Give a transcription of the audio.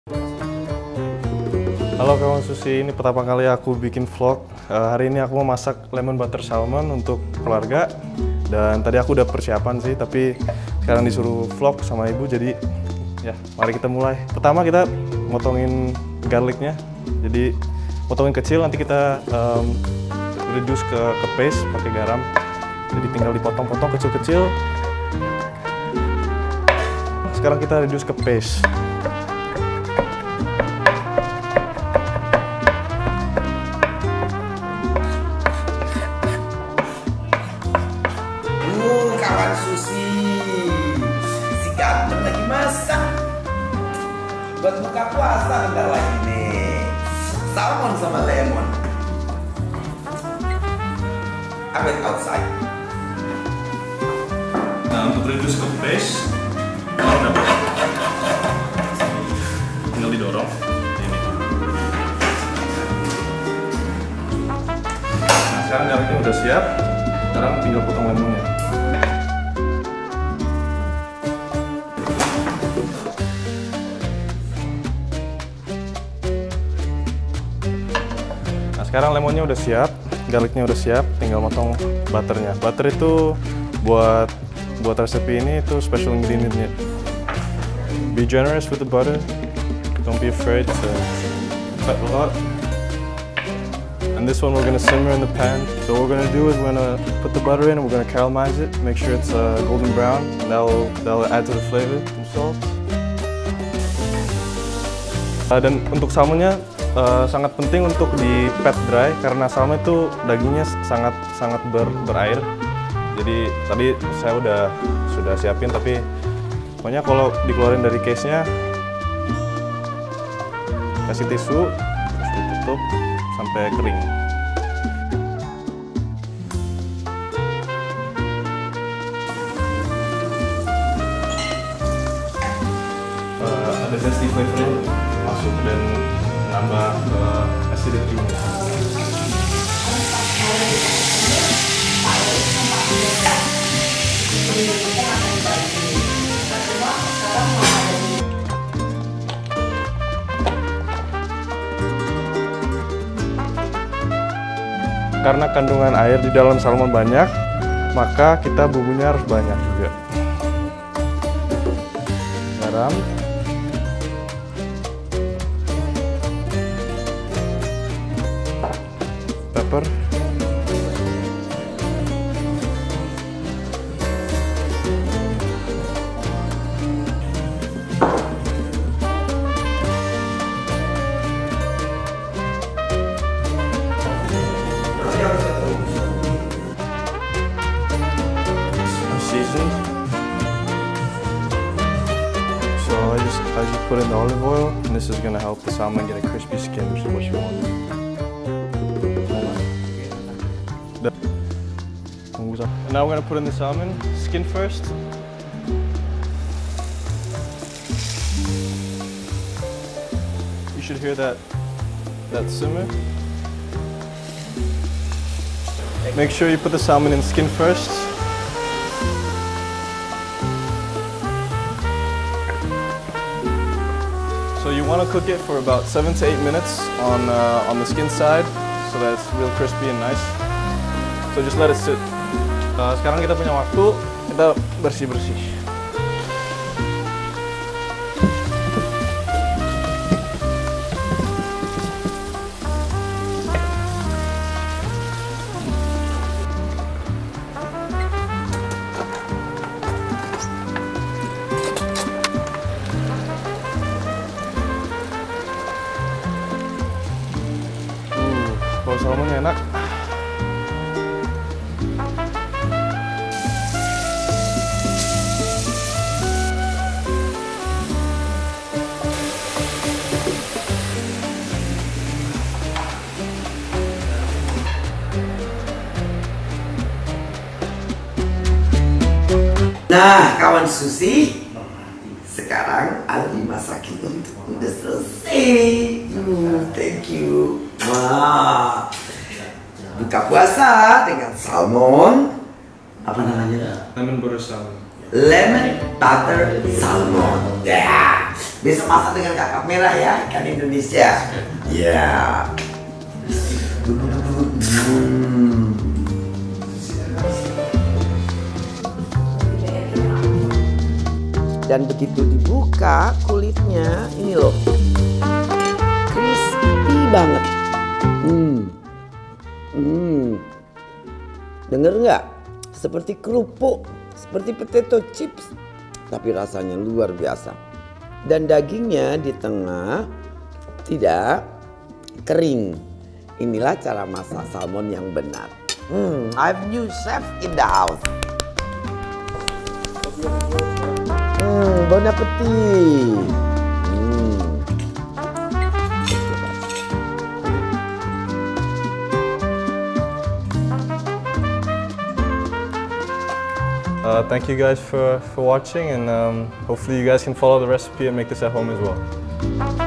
Halo kawan Susi, ini pertama kali aku bikin vlog. Hari ini aku mau masak lemon butter salmon untuk keluarga. Dan tadi aku udah persiapan sih, tapi sekarang disuruh vlog sama ibu, jadi ya mari kita mulai. Pertama kita motongin garlicnya, jadi motongin kecil, nanti kita reduce ke paste pakai garam. Jadi tinggal dipotong-potong kecil-kecil. Sekarang kita reduce ke paste. Kawan Susi, si ganteng lagi masak buat buka puasa bentar lagi nih. Salmon sama lemon. Abet outside. Nah, untuk reduce ke paste, tinggal didorong. Ini. Nah, sekarang garlicnya udah siap. Sekarang tinggal potong lemonnya. Nah, sekarang lemonnya udah siap, garlicnya udah siap, tinggal motong butternya. Butter itu buat resepi ini itu special ingredient-nya. Be generous with the butter. Don't be afraid to cut a lot. And this one we're gonna simmer in the pan. So what we're gonna do is we're gonna put the butter in and we're gonna caramelize it. Make sure it's golden brown. And that'll add to the flavor and salt. Dan untuk salmonnya sangat penting untuk di pat dry karena salmon itu dagingnya sangat berair. Jadi tadi saya sudah siapin, tapi pokoknya kalau dikeluarin dari case-nya kasih tisu terus ditutup sampai kering. Ada zesty flavor masuk dan nambah acidity-nya. Karena kandungan air di dalam salmon banyak, maka kita bumbunya harus banyak juga. Garam, pepper, seasoned. So I just put in the olive oil, and this is gonna help the salmon get a crispy skin, which is what you want. And now we're gonna put in the salmon skin first. You should hear that simmer. Make sure you put the salmon in skin first. So you want to cook it for about 7 to 8 minutes on the skin side, so that it's real crispy and nice. So just let it sit. Sekarang kita punya waktu, kita bersih-bersih. Bau salmonnya enak. Nah, kawan Susi, sekarang Aldi masakin untuk udah selesai. Thank you. Wah, buka puasa dengan salmon. Apa namanya? Lemon butter salmon. lemon butter salmon. Ya, besok masak dengan kakak merah ya, ikan Indonesia. Ya. Dan begitu dibuka kulitnya, ini loh, crispy banget. Dengar nggak? Seperti kerupuk, seperti potato chips, tapi rasanya luar biasa. Dan dagingnya di tengah tidak kering. Inilah cara masak salmon yang benar. I've new chef in the house. Bon appetit. Thank you guys for watching, and hopefully you guys can follow the recipe and make this at home as well.